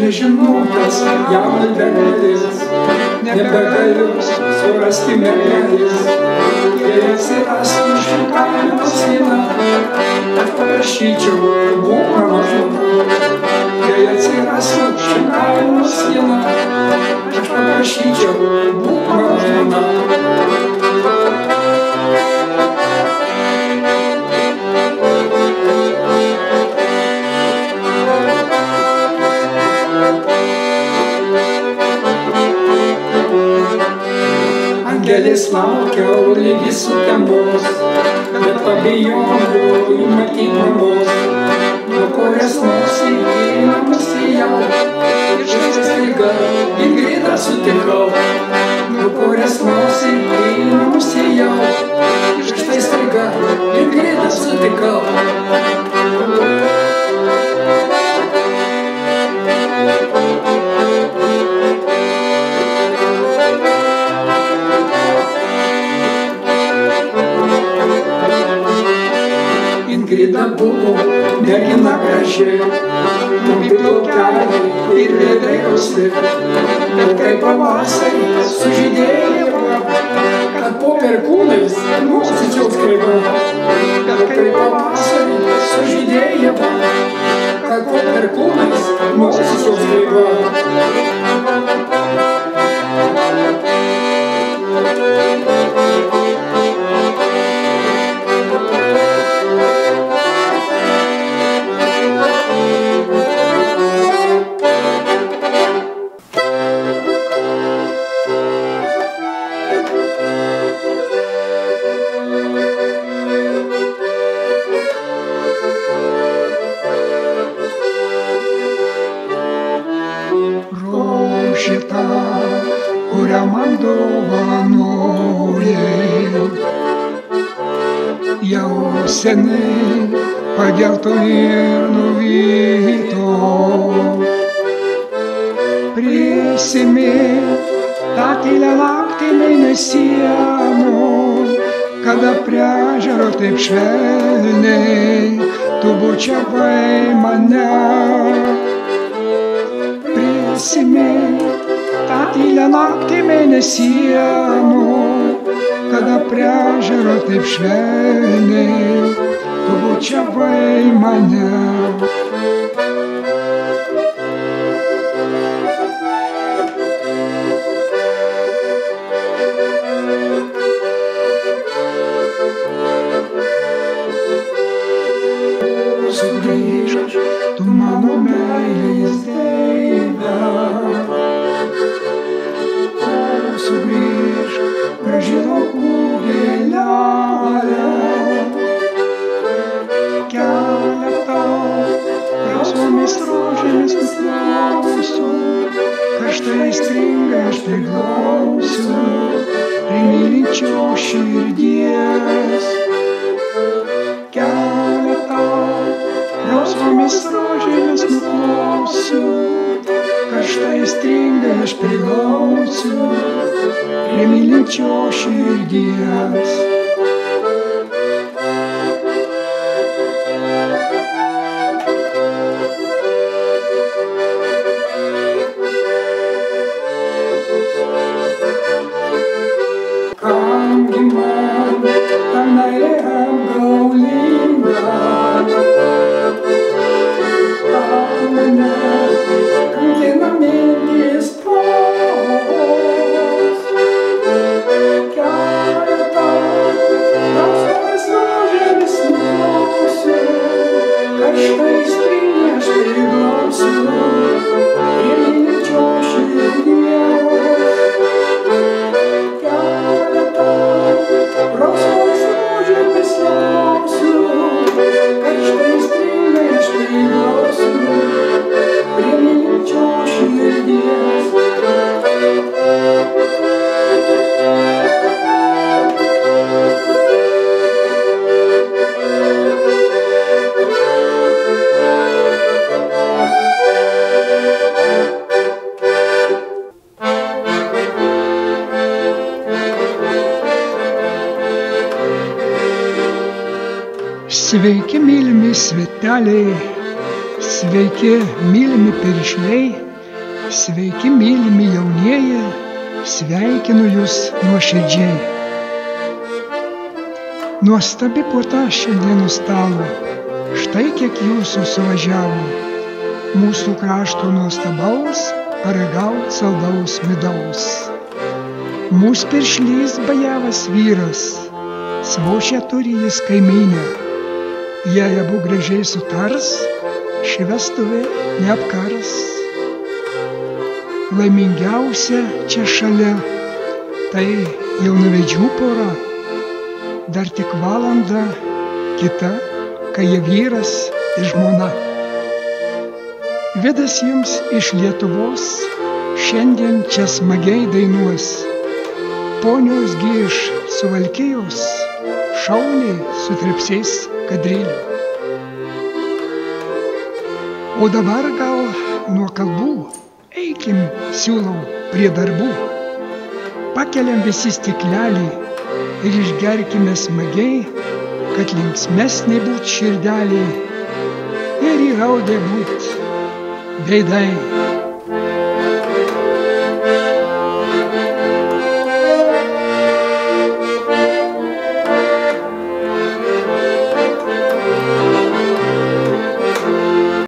nežinukas, jaunas bernelis, nebegaliu surasti mergelės. Jei atsirastų šimkaimo siena, paprašyčiau, būk mano žmona. Jei atsirastų šimkaimo siena, paprašyčiau, būk mano žmona. Angelis laukiau lygi sutemos, bet pabijojau matyt mamos, nuo kurias nosį į namus ėjau, ir štai staiga Ingridą sutikau. Nuo kurias nosį į namus ėjau, ir štai staiga Ingridą sutikau. Ingrida buvo mergina graži, trumpi plaukeliai ir veidai rausvi, bet kai pavasarį sužydėjo, kad po perkūnais nosis jos kreiva. Bet kai pavasarį sužydėjo, kad po perkūnais nosis jos kreiva. Šitą, kurią man dovanojai, jau seniai pagelto ir nuvyto. Prisimink tą tylią naktį mėnesienų, kada prie ežero taip švelniai tu bučiavai mane. Prisimink tą tylią naktį mėnesienų, kada prie ežero taip švelniai tu bučiavai mane. Sugrįžk, tu mano meilės deive. Sugrįžk, graži laukų gėlelė. Kelią tau rausvomis rožėmis nuplausiu, karštai aistringai aš priglausiu prie mylinčios širdies. Kelią tau rausvomis rožėmis nuplausiu, karštai aistringai aš priglausiu prie mylinčios širdies. Kamgi man ta meilė apgaulinga, kankina mintys tos. Keletą rausvomis rožėmis nuplausiu, karštai aistringai aš priglausiu prie mylinčios širdies. Keletą rausvomis rožėmis nuplausiu, karštai aistringai aš priglausiu prie mylinčios širdies. Sveiki, mylimi sveteliai, sveiki, mylimi piršliai, Sveiki, mylimi jaunieji, sveikinu jūs nuoširdžiai. Nuostabi puota šiandienų stalo, štai kiek jūsų suvažiavo. Mūsų krašto nuostabaus, paragaut saldaus midaus. Mūsų piršlys bajavas vyras, svočią turi jis kaimynę. Jei abu gražiai sutars, ši vestuvė neapkars. Laimingiausia čia šalia, tai jaunavedžių pora. Dar tik valanda kita, kai jie vyras ir žmona. Vidas jums iš Lietuvos šiandien čia smagiai dainuos. Ponios gi iš Suvalkijos šauniai sutrepsės kadrėlių. O dabar gal nuo kalbų eikim, siūlau, prie darbų. Pakeliam visi stiklelį ir išgerkime smagiai, kad linksmesnė būt širdelė ir įraudę būt veidai.